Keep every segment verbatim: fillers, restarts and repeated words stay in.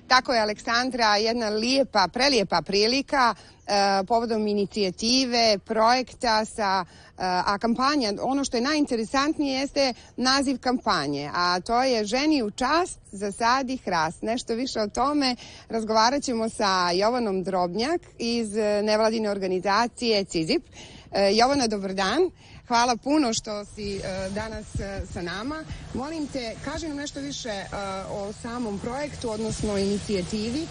Tako je, Aleksandra, jedna lijepa, prelijepa prilika povodom inicijative, projekta sa, a kampanja, ono što je najinteresantnije jeste naziv kampanje, a to je Ženi u čast, zasadi hrast. Nešto više o tome razgovarat ćemo sa Jovanom Drobnjak iz nevladine organizacije CIZIP. Jovana, dobar dan. Hvala puno što si danas sa nama. Molim te, kaži nam nešto više o samom projektu, odnosno inicijativi.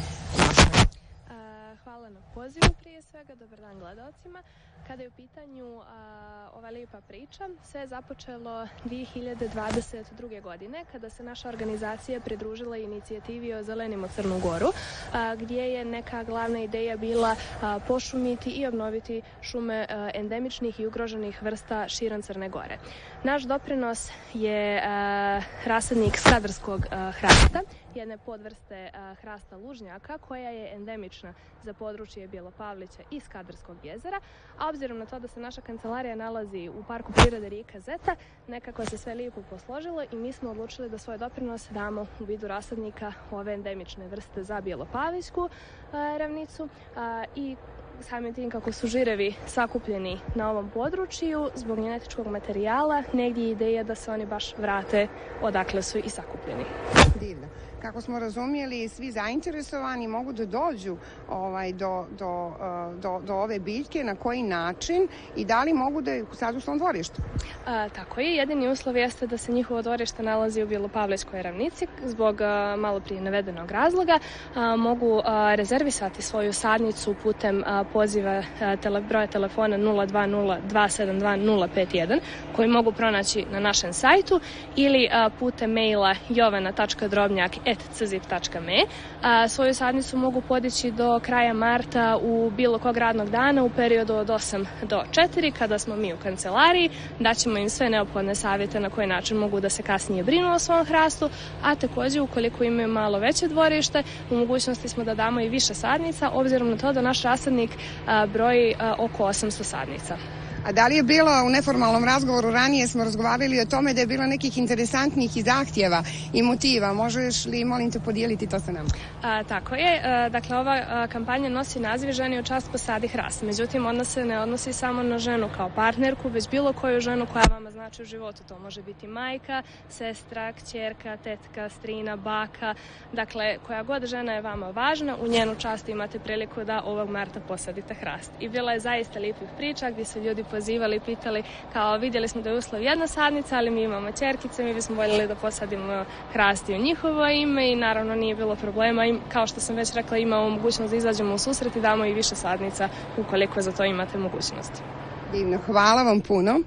Hvala na pozivu prije svega, dobar dan gledalcima. Kada je u pitanju a, ova lijepa priča, sve je započelo dvije hiljade dvadeset druge. godine kada se naša organizacija pridružila inicijativi Ozelenimo Crnu Goru, a, gdje je neka glavna ideja bila a, pošumiti i obnoviti šume a, endemičnih i ugroženih vrsta širom Crne Gore. Naš doprinos je a, rasadnik skadarskog a, hrasta, jedne podvrste a, hrasta lužnjaka koja je endemična za područje Bjelopavlića i Skadarskog jezera, a obzirom na to da se naša kancelarija nalazi u parku prirode rijeka Zeta, nekako se sve lijepo posložilo i mi smo odlučili da svoj doprinos damo u vidu rasadnika ove endemične vrste za Bjelopavlićku a, ravnicu a, i samim tim kako su žirevi sakupljeni na ovom području zbog genetičkog materijala, negdje je ideja da se oni baš vrate odakle su i sakupljeni. Divno. Kako smo razumjeli, svi zainteresovani mogu da dođu ovaj, do, do, do, do ove biljke, na koji način i da li mogu da je sad u svom dvorištu? A, tako je, jedini uslov jeste da se njihovo dvorište nalazi u Bjelopavlićkoj ravnici. Zbog a, malo prije navedenog razloga a, mogu a, rezervisati svoju sadnicu putem a, poziva a, tele, broja telefona nula dva nula dva sedam dva nula pet jedan koji mogu pronaći na našem sajtu ili a, putem maila jovana tačka drobnjak et cizip tačka me. A, svoju sadnicu mogu podići do kraja marta u bilo kog radnog dana u periodu od osam do četiri kada smo mi u kancelariji. Daćemo im sve neophodne savjete na koji način mogu da se kasnije brinu o svom hrastu, a također ukoliko imaju malo veće dvorište, u mogućnosti smo da damo i više sadnica, obzirom na to da naš rasadnik a, broji a, oko osamsto sadnica. A da li je bilo u neformalnom razgovoru, ranije smo razgovarali o tome da je bilo nekih interesantnih i zahtjeva i motiva. Možeš li, molim te, podijeliti to sa nama? A, tako je. A, dakle, ova a, kampanja nosi naziv Ženi u čast posadi hrast. Međutim, ona se ne odnosi samo na ženu kao partnerku, već bilo koju ženu koja vama znači u životu. To može biti majka, sestra, kćerka, tetka, strina, baka. Dakle, koja god žena je vama važna, u njenu čast imate priliku da ovog marta posadite hrast. I bila je zaista lijepih priča gdje su ljudi pozivali i pitali, kao vidjeli smo da je uslov jedna sadnica, ali mi imamo ćerkice, mi bismo voljeli da posadimo hrast i u njihovo ime i naravno nije bilo problema. I kao što sam već rekla, imamo mogućnost da izađemo u susret i damo i više sadnica ukoliko za to imate mogućnosti. Divno, hvala vam puno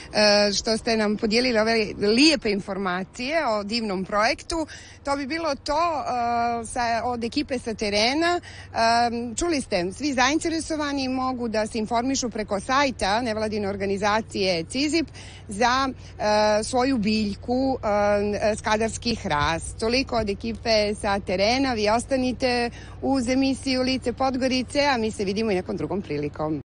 e, što ste nam podijelili ove lijepe informacije o divnom projektu. To bi bilo to e, sa, od ekipe sa terena. E, čuli ste, svi zainteresovani mogu da se informišu preko sajta nevladine organizacije CIZIP za e, svoju biljku e, skadarski hrast. Toliko od ekipe sa terena. Vi ostanite uz emisiju Lice Podgorice, a mi se vidimo i nekom drugom prilikom.